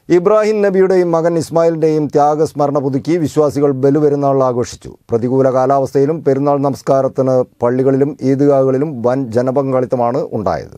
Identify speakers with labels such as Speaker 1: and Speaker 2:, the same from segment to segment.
Speaker 1: ഇബ്രാഹിം നബിയുടെയും മകൻ ഇസ്മായിലിൻ്റെയും ത്യാഗസ്മരണ പുതുക്കി വിശ്വാസികൾ ബലിപെരുന്നാൾ ആഘോഷിച്ചു. പ്രതികൂല കാലാവസ്ഥയിലും പെരുന്നാൾ നമസ്കാരത്തിന് പള്ളികളിലും ഈദ്ഗാഹുകളിലും വൻ ജനപങ്കാളിത്തമാണ് ഉണ്ടായത്.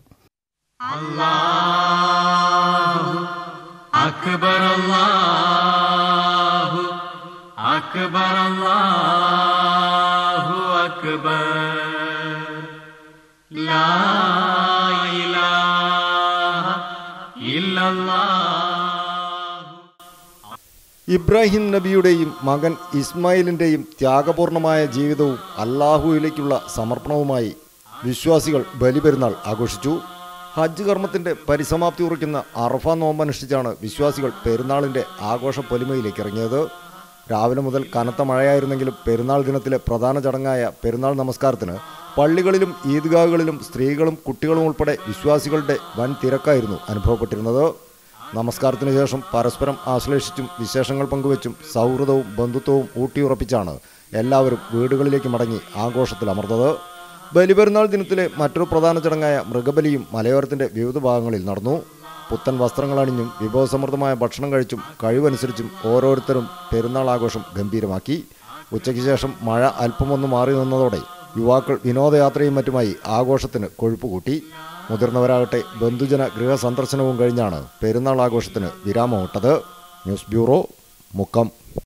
Speaker 1: ഇബ്രാഹിം നബിയുടെയും മകൻ ഇസ്മായിലിൻ്റെയും ത്യാഗപൂർണമായ ജീവിതവും അല്ലാഹുവിലേക്കുള്ള സമർപ്പണവുമായി വിശ്വാസികൾ ബലിപെരുന്നാൾ ആഘോഷിച്ചു. ഹജ്ജ് കർമ്മത്തിൻ്റെ പരിസമാപ്തി കുറിക്കുന്ന അറഫ നോമ്പനുഷ്ഠിച്ചാണ് വിശ്വാസികൾ പെരുന്നാളിൻ്റെ ആഘോഷ പൊലിമയിലേക്ക് ഇറങ്ങിയത്. രാവിലെ മുതൽ കനത്ത മഴയായിരുന്നെങ്കിലും പെരുന്നാൾ ദിനത്തിലെ പ്രധാന ചടങ്ങായ പെരുന്നാൾ നമസ്കാരത്തിന് പള്ളികളിലും ഈദ്ഗാഹുകളിലും സ്ത്രീകളും കുട്ടികളും ഉൾപ്പെടെ വിശ്വാസികളുടെ വൻ തിരക്കായിരുന്നു അനുഭവപ്പെട്ടിരുന്നത്. നമസ്കാരത്തിന് ശേഷം പരസ്പരം ആശ്ലേഷിച്ചും വിശേഷങ്ങൾ പങ്കുവച്ചും സൗഹൃദവും ബന്ധുത്വവും ഊട്ടിയുറപ്പിച്ചാണ് എല്ലാവരും വീടുകളിലേക്ക് മടങ്ങി ആഘോഷത്തിൽ അമർന്നത്. ബലിപെരുന്നാൾ ദിനത്തിലെ മറ്റൊരു പ്രധാന ചടങ്ങായ മൃഗബലിയും മലയോരത്തിൻ്റെ വിവിധ ഭാഗങ്ങളിൽ നടന്നു. പുത്തൻ വസ്ത്രങ്ങൾ അണിഞ്ഞും വിഭവസമൃദ്ധമായ ഭക്ഷണം കഴിച്ചും കഴിവനുസരിച്ചും ഓരോരുത്തരും പെരുന്നാൾ ആഘോഷം ഗംഭീരമാക്കി. ഉച്ചയ്ക്ക് ശേഷം മഴ അല്പമൊന്ന് മാറി നിന്നതോടെ യുവാക്കൾ വിനോദയാത്രയും മറ്റുമായി ആഘോഷത്തിന് കൊഴുപ്പുകൂട്ടി. മുതിർന്നവരാകട്ടെ ബന്ധുജന ഗൃഹസന്ദർശനവും കഴിഞ്ഞാണ് പെരുന്നാൾ ആഘോഷത്തിന് വിരാമമിട്ടത്. News bureau, Mukkam.